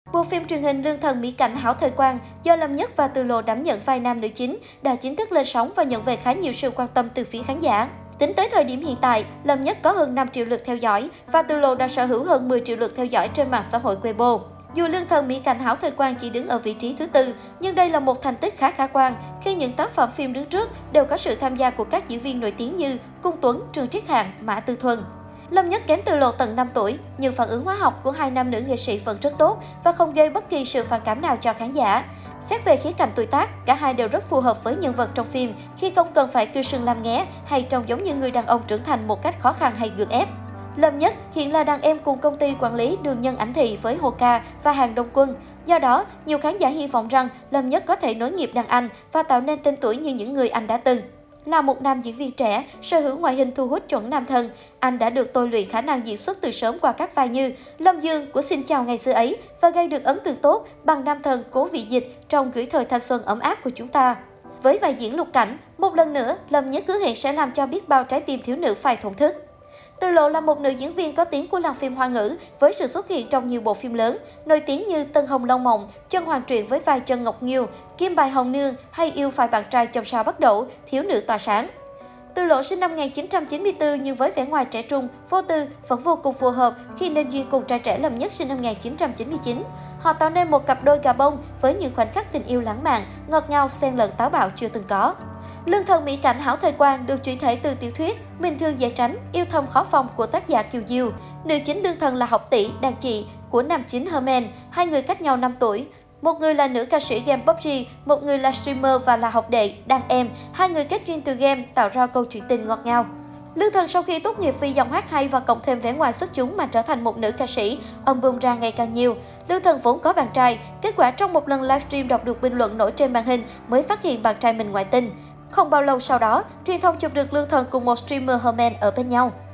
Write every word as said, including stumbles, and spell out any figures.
Bộ phim truyền hình Lương Thần Mỹ Cảnh Hảo Thời Quang do Lâm Nhất và Từ Lộ đảm nhận vai nam nữ chính đã chính thức lên sóng và nhận về khá nhiều sự quan tâm từ phía khán giả. Tính tới thời điểm hiện tại, Lâm Nhất có hơn năm triệu lượt theo dõi và Từ Lộ đã sở hữu hơn mười triệu lượt theo dõi trên mạng xã hội Weibo. Dù Lương Thần Mỹ Cảnh Hảo Thời Quang chỉ đứng ở vị trí thứ tư, nhưng đây là một thành tích khá khả quan khi những tác phẩm phim đứng trước đều có sự tham gia của các diễn viên nổi tiếng như Cung Tuấn, Trương Triết Hạng, Mã Tư Thuần. Lâm Nhất kém Từ Lộ tận năm tuổi, nhưng phản ứng hóa học của hai nam nữ nghệ sĩ vẫn rất tốt và không gây bất kỳ sự phản cảm nào cho khán giả. Xét về khía cạnh tuổi tác, cả hai đều rất phù hợp với nhân vật trong phim khi không cần phải cư sừng làm nghé hay trông giống như người đàn ông trưởng thành một cách khó khăn hay gượng ép. Lâm Nhất hiện là đàn em cùng công ty quản lý Đường Nhân Ảnh Thị với Hồ Ca và Hàng Đông Quân. Do đó, nhiều khán giả hy vọng rằng Lâm Nhất có thể nối nghiệp đàn anh và tạo nên tên tuổi như những người anh đã từng. Là một nam diễn viên trẻ, sở hữu ngoại hình thu hút chuẩn nam thần, anh đã được tôi luyện khả năng diễn xuất từ sớm qua các vai như Lâm Dương của Xin Chào Ngày Xưa Ấy và gây được ấn tượng tốt bằng nam thần Cố Vị Dịch trong Gửi Thời Thanh Xuân Ấm Áp Của Chúng Ta. Với vai diễn Lục Cảnh, một lần nữa, Lâm Nhất hứa hẹn sẽ làm cho biết bao trái tim thiếu nữ phải thổn thức. Từ Lộ là một nữ diễn viên có tiếng của làng phim Hoa ngữ với sự xuất hiện trong nhiều bộ phim lớn, nổi tiếng như Tân Hồng Long Mộng, Chân Hoàng Truyện với vai Trân Ngọc Nghiêu, Kim Bài Hồng Nương hay Yêu Phải Bạn Trai Chòm Sao Bắt Đẩu, Thiếu Nữ Tỏa Sáng. Từ Lộ sinh năm một nghìn chín trăm chín mươi tư nhưng với vẻ ngoài trẻ trung, vô tư vẫn vô cùng phù hợp khi nên duyên cùng trai trẻ Lâm Nhất sinh năm một nghìn chín trăm chín mươi chín. Họ tạo nên một cặp đôi gà bông với những khoảnh khắc tình yêu lãng mạn, ngọt ngào xen lẫn táo bạo chưa từng có. Lương Thần Mỹ Cảnh Hảo Thời Quang được chuyển thể từ tiểu thuyết Bình Thường Dễ Tránh, Yêu Thầm Khó Phòng của tác giả Kiều Diêu. Nữ chính Lương Thần là học tỷ, đàn chị của nam chính Herman, hai người cách nhau năm tuổi. Một người là nữ ca sĩ game pê u bê giê, một người là streamer và là học đệ, đàn em. Hai người kết duyên từ game tạo ra câu chuyện tình ngọt ngào. Lương Thần sau khi tốt nghiệp phi giọng hát hay và cộng thêm vẻ ngoài xuất chúng mà trở thành một nữ ca sĩ, âm bum ra ngày càng nhiều. Lương Thần vốn có bạn trai, kết quả trong một lần livestream đọc được bình luận nổi trên màn hình mới phát hiện bạn trai mình ngoại tình. Không bao lâu sau đó, truyền thông chụp được Lương Thần cùng một streamer Herman ở bên nhau.